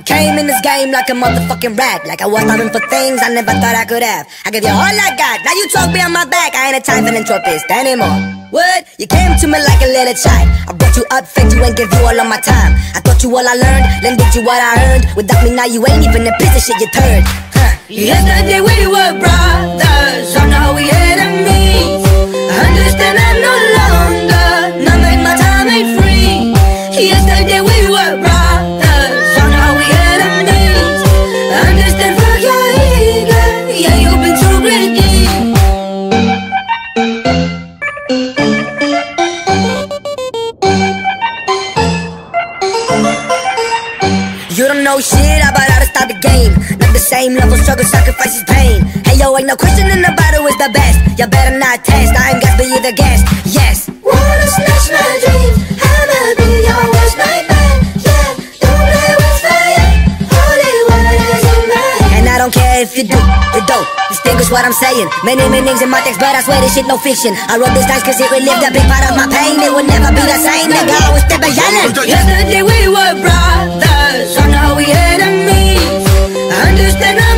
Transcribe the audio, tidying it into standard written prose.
I came in this game like a motherfucking rat, like I was starving for things I never thought I could have. I give you all I got, now you talk behind my back. I ain't a time for philanthropist anymore. What? You came to me like a little child. I brought you up, fed you and gave you all of my time. I taught you all I learned, lended you what I earned. Without me now you ain't even a piece of shit, you turned. Yesterday we were brothers, so now we enemies. I understand I'm no longer, now make my time ain't free. Yesterday we were brothers, so now we enemies. I understand for your ego, yeah, you've been too greedy. You don't know shit about how to start the game. Not the same level, struggle, sacrifices, pain. Hey yo, ain't no question in the battle is the best. You better not test, I ain't gas but you the guest. Yes. Wanna snatch my dreams, I'ma be your worst nightmare. Yeah, don't play with fire, holy waters in my head. And I don't care if you do, you don't distinguish what I'm saying. Many meanings in my text, but I swear this shit no fiction. I wrote this nice cause it relived a big part of my pain. It would never be the same, nigga, I was still yelling. Yesterday we were brothers, so now we enemies. I understand